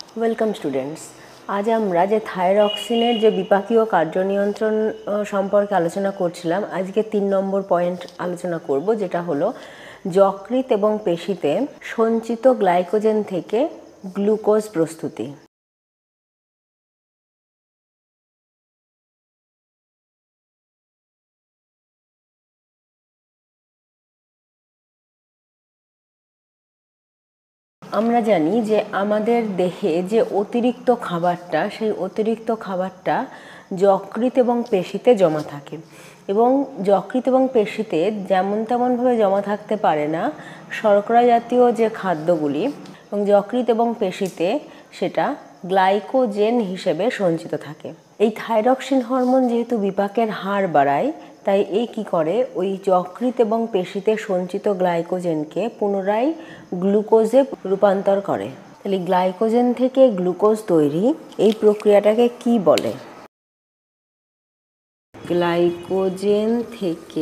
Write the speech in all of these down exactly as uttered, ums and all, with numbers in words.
Welcome students. আজ আমরা যে থাইরক্সিনের যে বিপাকীয় কার্যনিয়ন্ত্রণ সম্পর্কে আলোচনা করছিলাম, আজকে তিন নম্বর পয়েন্ট আলোচনা করব, যেটা হলো যকৃৎ এবং পেশিতে সঞ্চিত গ্লাইকোজেন থেকে গ্লুকোজ প্রস্তুতি। আমরা জানি যে আমাদের দেহে যে অতিরিক্ত খাবারটা, সেই অতিরিক্ত খাবারটা যকৃৎ এবং পেশিতে জমা থাকে, এবং যকৃৎ এবং পেশিতে যেমন তেমনভাবে জমা থাকতে পারে না শর্করা জাতীয় যে খাদ্যগুলি, এবং যকৃৎ এবং পেশিতে সেটা গ্লাইকোজেন হিসেবে সঞ্চিত থাকে। এই থাইরক্সিন হরমোন যেহেতু বিপাকের হার বাড়ায়, তাই এই কি করে, ওই যকৃৎ এবং পেশিতে সঞ্চিত গ্লাইকোজেনকে পুনরায় গ্লুকোজে রূপান্তর করে। তাহলে গ্লাইকোজেন থেকে গ্লুকোজ তৈরি, এই প্রক্রিয়াটাকে কি বলে? গ্লাইকোজেন থেকে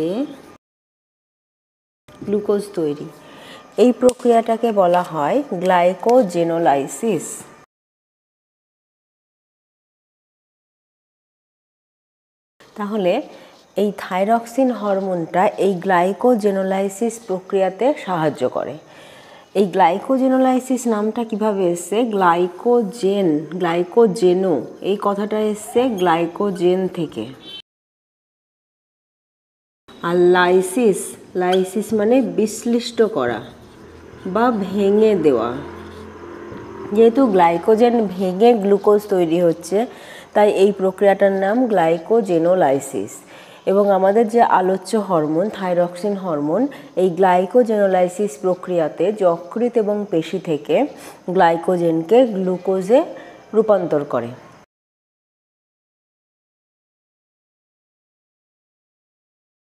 গ্লুকোজ তৈরি, এই প্রক্রিয়াটাকে বলা হয় গ্লাইকোজেনোলাইসিস। তাহলে এই থাইরক্সিন হরমোনটা এই গ্লাইকোজেনোলাইসিস প্রক্রিয়াতে সাহায্য করে। এই গ্লাইকোজেনোলাইসিস নামটা কিভাবে এসছে? গ্লাইকোজেন, গ্লাইকোজেনো, এই কথাটা এসছে গ্লাইকোজেন থেকে। আর লাইসিস, লাইসিস মানে বিশ্লিষ্ট করা বা ভেঙে দেওয়া। যেহেতু গ্লাইকোজেন ভেঙে গ্লুকোজ তৈরি হচ্ছে, তাই এই প্রক্রিয়াটার নাম গ্লাইকোজেনোলাইসিস। এবং আমাদের যে আলোচ্য হরমোন থাইরক্সিন হরমোন, এই গ্লাইকোজেনোলাইসিস প্রক্রিয়াতে যকৃৎ এবং পেশি থেকে গ্লাইকোজেনকে গ্লুকোজে রূপান্তর করে।